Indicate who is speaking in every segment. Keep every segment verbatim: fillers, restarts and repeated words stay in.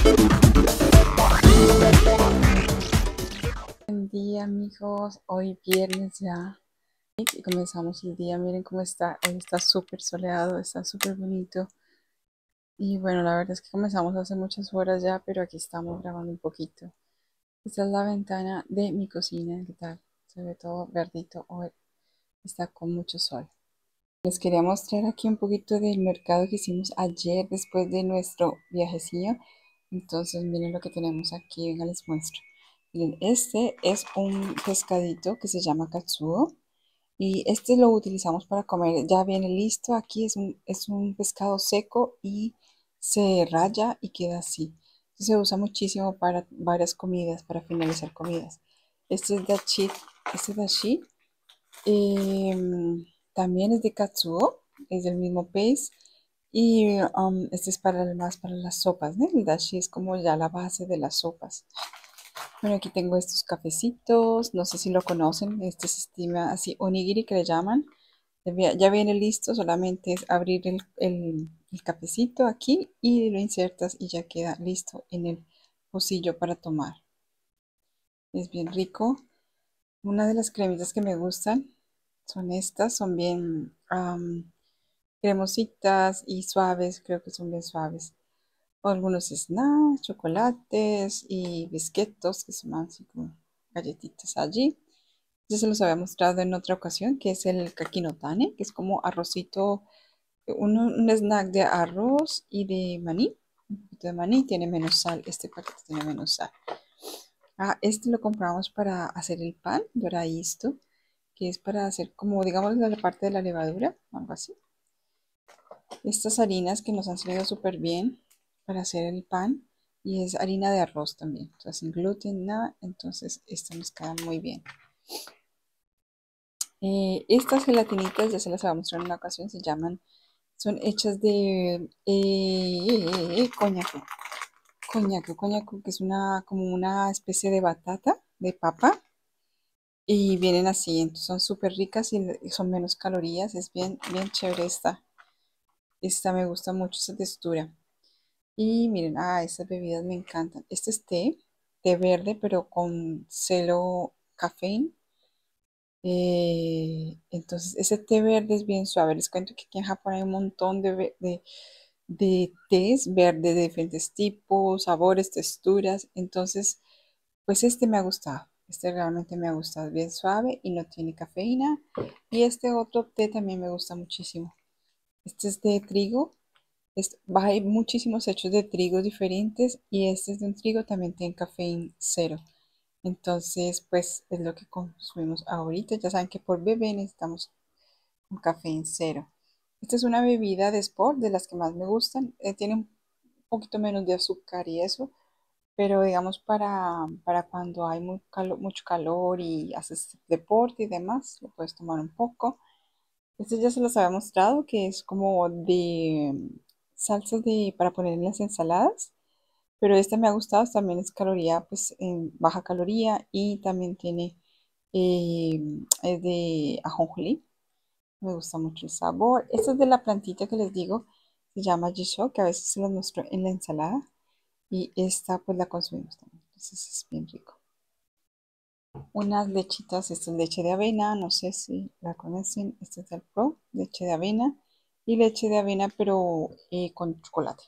Speaker 1: Buen día amigos, hoy viernes ya y comenzamos el día. Miren cómo está, hoy está súper soleado, está súper bonito. Y bueno, la verdad es que comenzamos hace muchas horas ya, pero aquí estamos grabando un poquito. Esta es la ventana de mi cocina, ¿qué tal? Se ve todo verdito, hoy está con mucho sol. Les quería mostrar aquí un poquito del mercado que hicimos ayer después de nuestro viajecillo. Entonces miren lo que tenemos aquí, venga les muestro. Miren, este es un pescadito que se llama katsuo y este lo utilizamos para comer. Ya viene listo, aquí es un, es un pescado seco y se raya y queda así. Se usa muchísimo para varias comidas, para finalizar comidas. Este es dashi, este es dashi. Em, también es de katsuo, es del mismo pez. Y um, este es para más para las sopas, ¿no? El dashi es como ya la base de las sopas. Bueno, aquí tengo estos cafecitos, no sé si lo conocen, este se estima así, onigiri que le llaman. Ya vi- ya viene listo, solamente es abrir el, el, el cafecito aquí y lo insertas y ya queda listo en el pocillo para tomar. Es bien rico. Una de las cremitas que me gustan son estas, son bien am, cremositas y suaves, creo que son bien suaves. O algunos snacks, chocolates y bisquetos que son así como galletitas allí. Ya se los había mostrado en otra ocasión, que es el kakinotane, que es como arrocito, un, un snack de arroz y de maní. Un poquito de maní, tiene menos sal, este paquete tiene menos sal. Ah, este lo compramos para hacer el pan doradito, que es para hacer como, digamos, la parte de la levadura, algo así. Estas harinas que nos han salido súper bien para hacer el pan, y es harina de arroz también, o sea, sin gluten, nada, entonces esto nos queda muy bien. Eh, estas gelatinitas, ya se las voy a mostrar en una ocasión, se llaman, son hechas de eh, coñac, coñac, coñac, que es una, como una especie de batata, de papa, y vienen así, entonces son súper ricas y son menos calorías, es bien, bien chévere esta, esta me gusta mucho esa textura. Y miren, ah, estas bebidas me encantan. Este es té, té verde, pero con cero cafeína. Eh, entonces, ese té verde es bien suave. Les cuento que aquí en Japón hay un montón de, ve- de, de tés verdes de diferentes tipos, sabores, texturas. Entonces, pues este me ha gustado. Este realmente me ha gustado. Es bien suave y no tiene cafeína. Y este otro té también me gusta muchísimo. Este es de trigo. Es- hay muchísimos hechos de trigo diferentes y este es de un trigo también tiene cafeína cero. Entonces, pues es lo que consumimos ahorita. Ya saben que por bebé necesitamos un café cero. Esta es una bebida de sport de las que más me gustan. Eh, tiene un poquito menos de azúcar y eso, pero digamos para, para cuando hay muy calo- mucho calor y haces deporte y demás, lo puedes tomar un poco. Este ya se los había mostrado, que es como de mm, salsas de, para poner en las ensaladas. Pero este me ha gustado, también es caloría, pues en baja caloría y también tiene, eh, es de ajonjolí. Me gusta mucho el sabor. Esta es de la plantita que les digo, se llama Jisho, que a veces se los muestro en la ensalada. Y esta pues la consumimos también. Entonces es bien rico. Unas lechitas, esta es leche de avena, no sé si la conocen. Esta es del Pro, leche de avena. Y leche de avena, pero eh, con chocolate.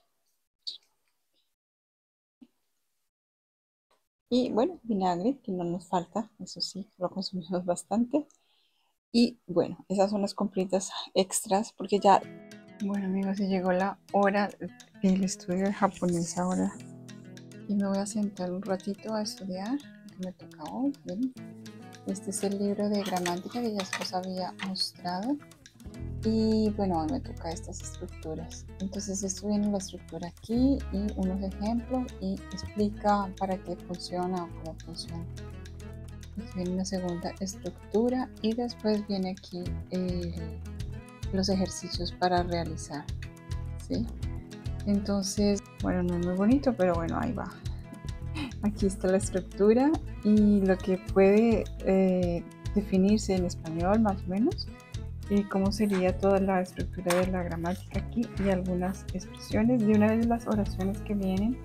Speaker 1: Y bueno, vinagre, que no nos falta, eso sí, lo consumimos bastante. Y bueno, esas son las compritas extras, porque ya, bueno amigos, ya llegó la hora del estudio de japonés ahora. Y me voy a sentar un ratito a estudiar, que me toca hoy. ¿Ven? Este es el libro de gramática que ya os había mostrado. Y bueno, hoy me toca estas estructuras. Entonces esto viene la estructura aquí y unos ejemplos y explica para qué funciona o cómo funciona. Aquí viene una segunda estructura y después viene aquí eh, los ejercicios para realizar, ¿sí? Entonces, bueno, no es muy bonito, pero bueno, ahí va. Aquí está la estructura y lo que puede eh, definirse en español más o menos, y cómo sería toda la estructura de la gramática aquí y algunas expresiones de una de las oraciones que vienen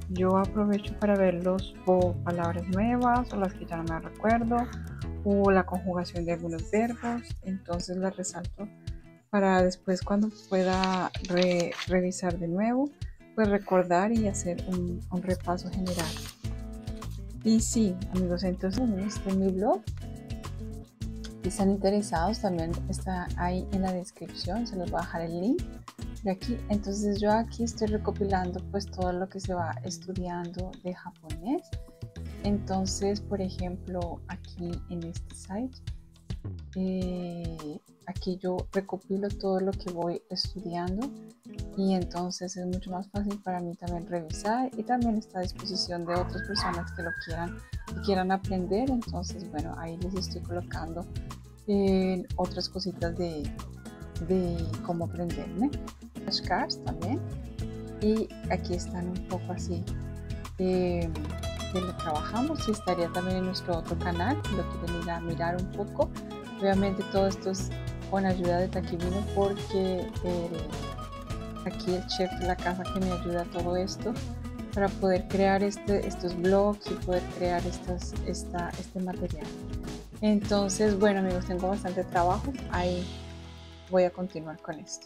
Speaker 1: yo aprovecho para verlos por palabras nuevas o las que ya no me recuerdo o la conjugación de algunos verbos, entonces las resalto para después cuando pueda re, revisar de nuevo, pues recordar y hacer un, un repaso general. Y sí, amigos, entonces este es mi blog. Si están interesados, también está ahí en la descripción, se los voy a dejar el link de aquí. Entonces yo aquí estoy recopilando pues todo lo que se va estudiando de japonés. Entonces, por ejemplo, aquí en este site, eh, aquí yo recopilo todo lo que voy estudiando y entonces es mucho más fácil para mí también revisar, y también está a disposición de otras personas que lo quieran, que quieran aprender. Entonces, bueno, ahí les estoy colocando eh, otras cositas de, de cómo aprenderme, flashcards también, y aquí están un poco así eh, de lo que trabajamos, y estaría también en nuestro otro canal si lo quieren ir a mirar un poco. Obviamente todo esto es con ayuda de Takibino, porque el, aquí el chef de la casa que me ayuda a todo esto para poder crear este, estos blogs y poder crear estos, esta, este material. Entonces, bueno amigos, tengo bastante trabajo, ahí voy a continuar con esto.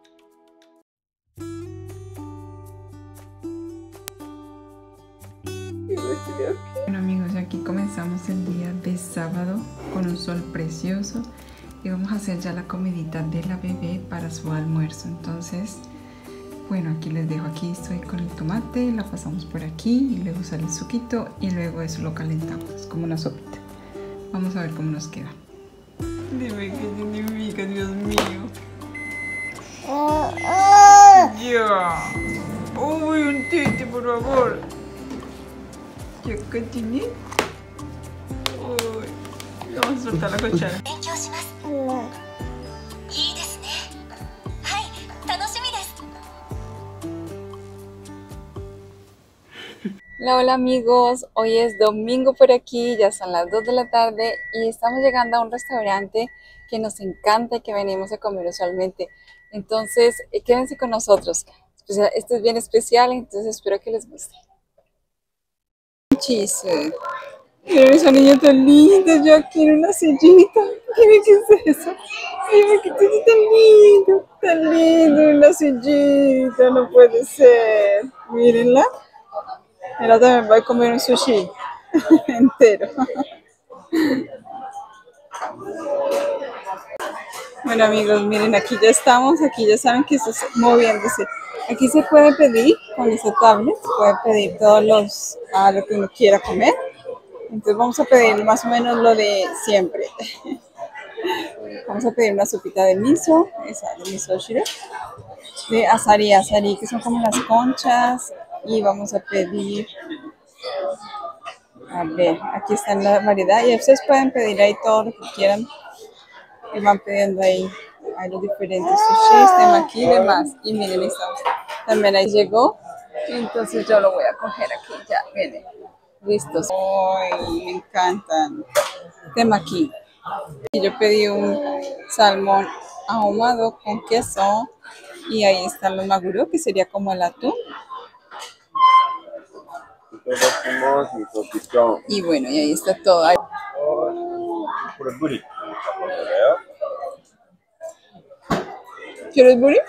Speaker 1: Bueno amigos, aquí comenzamos el día de sábado con un sol precioso y vamos a hacer ya la comidita de la bebé para su almuerzo. Entonces, bueno, aquí les dejo, aquí estoy con el tomate, la pasamos por aquí y luego sale el suquito y luego eso lo calentamos como una sopita. Vamos a ver cómo nos queda. Dime qué significa, Dios mío. Ya. Uy, un tete, por favor. ¿Ya que tiene? Uy, vamos a soltar la cuchara. Hola, hola amigos, hoy es domingo por aquí, ya son las dos de la tarde y estamos llegando a un restaurante que nos encanta y que venimos a comer usualmente. Entonces, quédense con nosotros. Este es bien especial, entonces espero que les guste. Chise. Pero esa niña tan linda, yo aquí en una sillita. Miren qué es eso. Miren qué es tan lindo, tan lindo en una sillita, no puede ser. Mírenla. Ella también va a comer un sushi entero. Bueno amigos, miren, aquí ya estamos, aquí ya saben que esto está moviéndose. Aquí se puede pedir con esta tablet, se puede pedir todos los, a lo que uno quiera comer. Entonces vamos a pedir más o menos lo de siempre. Vamos a pedir una sopita de miso, esa de miso shiro, de asari, asari, que son como las conchas, y vamos a pedir, a ver, aquí está la variedad, y ustedes pueden pedir ahí todo lo que quieran, y van pidiendo ahí, hay los diferentes sushis, temaki y demás, y miren, estamos, también ahí llegó, entonces yo lo voy a coger aquí, ya, miren, listos. ¡Ay, me encantan! Temaki. Y yo pedí un salmón ahumado con queso, y ahí están los maguro, que sería como el atún. Y bueno, y ahí está todo. ¿Quieres buri?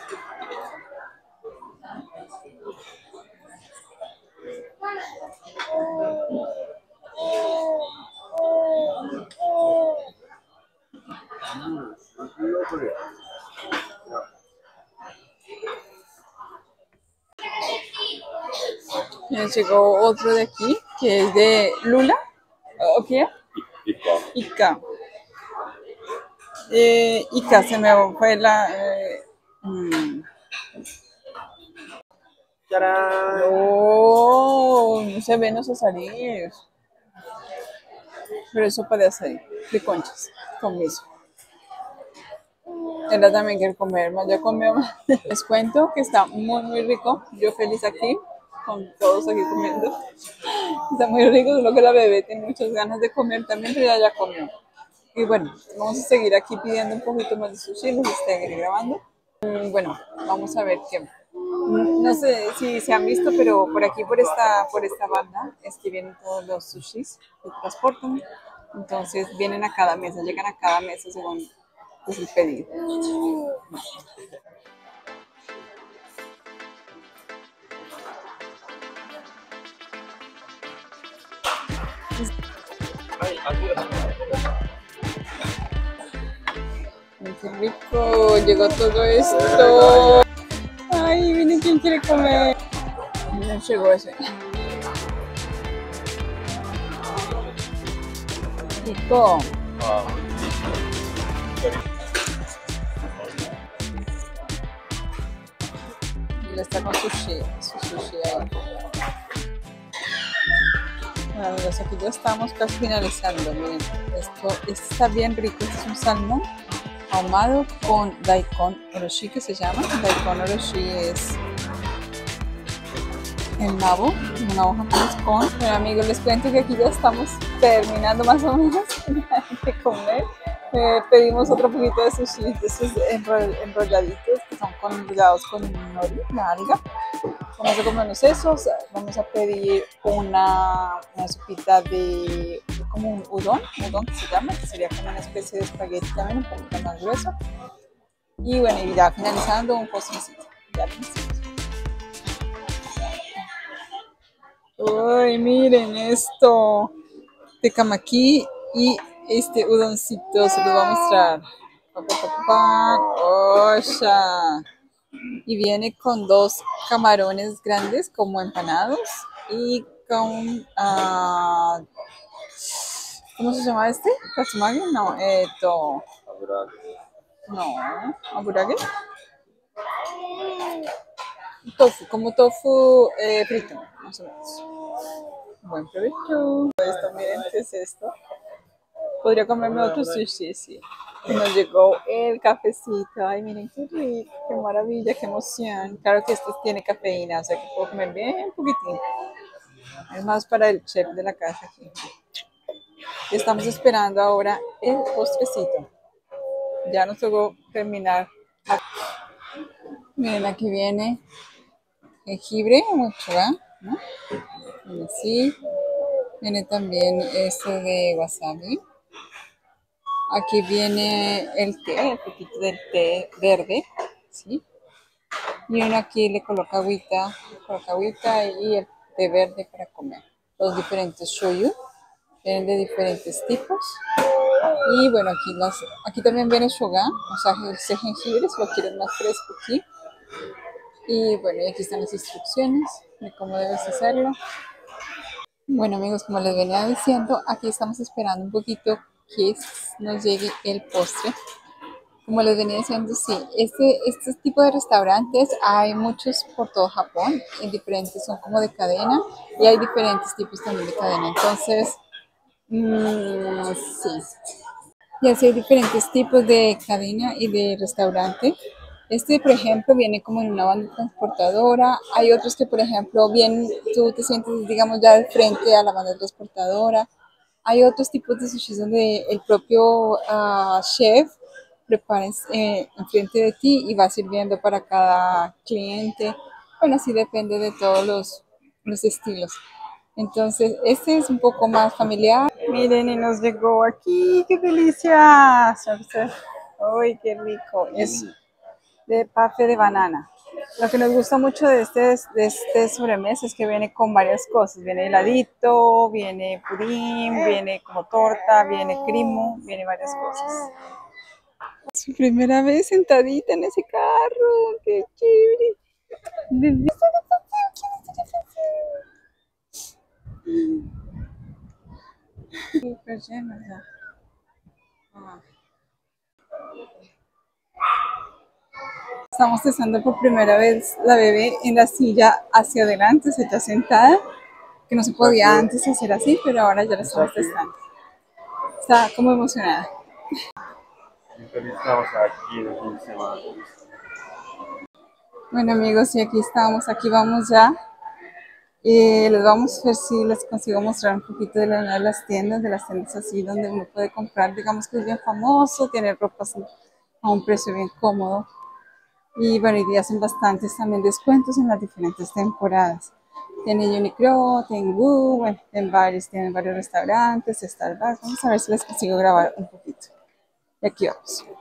Speaker 1: Ya llegó otro de aquí, que es de Lula. ¿O qué? Ica. Eh, Ica, se me fue la... Eh, mm. No, no se ven esos azaríes. Pero es sopa de azarí, de conchas, con miso. Ella también quiere comer más, ya comió más. Les cuento que está muy muy rico, yo feliz aquí, con todos aquí comiendo. Está muy rico, solo que la bebé tiene muchas ganas de comer también, pero ella ya comió. Y bueno, vamos a seguir aquí pidiendo un poquito más de sushi, los estoy grabando. Y bueno, vamos a ver qué, No sé si se han visto, pero por aquí, por esta, por esta banda, es que vienen todos los sushis que transportan. Entonces vienen a cada mesa, llegan a cada mesa según pues, el pedido. Ay, qué rico, llegó todo esto. Ay, miren quién quiere comer. Miren, llegó ese. Rico. Y le está con sushi, su sushi ahí. Bueno, amigos, aquí ya estamos casi finalizando. Miren, esto, esto está bien rico. Este es un salmón ahumado con daikon oroshi, que se llama. Daikon oroshi es el nabo, una hoja japonés con. Bueno, amigos, les cuento que aquí ya estamos terminando más o menos de comer. Eh, pedimos otro poquito de sushi, de esos enrolladitos que son con, enrollados con nori, la alga. Vamos a comernos esos. Vamos a pedir una, una sopita de como un udon, udon que se llama, que sería como una especie de espagueti también, un poquito más grueso. Y bueno, y ya finalizando un postrecito. Ya lo hicimos. Uy, miren esto. Tecamaki y este udoncito, se los voy a mostrar. Pa, pa, pa, pa. ¡Osha! Y viene con dos camarones grandes como empanados y con uh, ¿cómo se llama este? ¿Katsumagi? No, esto no, aburage. Tofu, como tofu eh, frito, más o menos. Buen provecho. Esto, miren, ¿qué es esto? Podría comerme otro sushi, sí. Y nos llegó el cafecito. Ay, miren qué rico, qué maravilla, qué emoción. Claro que esto tiene cafeína, o sea que puedo comer bien poquitín. Es más para el chef de la casa aquí. Y estamos esperando ahora el postrecito. Ya nos tocó terminar. Miren, aquí viene jengibre, mochuga, ¿no? Viene así. Viene también esto de wasabi. Aquí viene el té, el poquito del té verde, ¿sí? Y uno aquí le coloca agüita, le coloca agüita y el té verde para comer. Los diferentes shoyu vienen de diferentes tipos. Y bueno, aquí, las, aquí también viene shoga, o sea, ese jengibre, si lo quieren más fresco aquí. Y bueno, y aquí están las instrucciones de cómo debes hacerlo. Bueno amigos, como les venía diciendo, aquí estamos esperando un poquito que nos llegue el postre. Como les venía diciendo, sí, este, este tipo de restaurantes hay muchos por todo Japón, en diferentes, son como de cadena y hay diferentes tipos también de cadena. Entonces, mmm, sí, y así hay diferentes tipos de cadena y de restaurante. Este, por ejemplo, viene como en una banda transportadora. Hay otros que, por ejemplo, bien, tú te sientes, digamos, ya de frente a la banda transportadora. Hay otros tipos de sushi donde el propio uh, chef prepara eh, enfrente de ti y va sirviendo para cada cliente. Bueno, así depende de todos los, los estilos. Entonces, este es un poco más familiar. Miren, y nos llegó aquí, qué delicia. Uy, qué rico. Es de pafe de banana. Lo que nos gusta mucho de este, de este sobremesa es que viene con varias cosas. Viene heladito, viene pudín, viene como torta, viene crimo, viene varias cosas. Su primera vez sentadita en ese carro, qué chévere. Súper lleno ya. Ah. Estamos testando por primera vez la bebé en la silla hacia adelante, se está sentada, que no se podía antes hacer así, pero ahora ya la estamos testando. Está como emocionada. Bueno amigos, y aquí estamos, aquí vamos ya. Y les vamos a ver si les consigo mostrar un poquito de, la, de las tiendas, de las tiendas así donde uno puede comprar, digamos que es bien famoso, tiene ropas a un precio bien cómodo. Y bueno, y hacen bastantes también descuentos en las diferentes temporadas. Tienen Uniqlo, tienen Gu, bueno, tienen varios, tienen varios restaurantes, Starbucks. Vamos a ver si les consigo grabar un poquito. Y aquí vamos.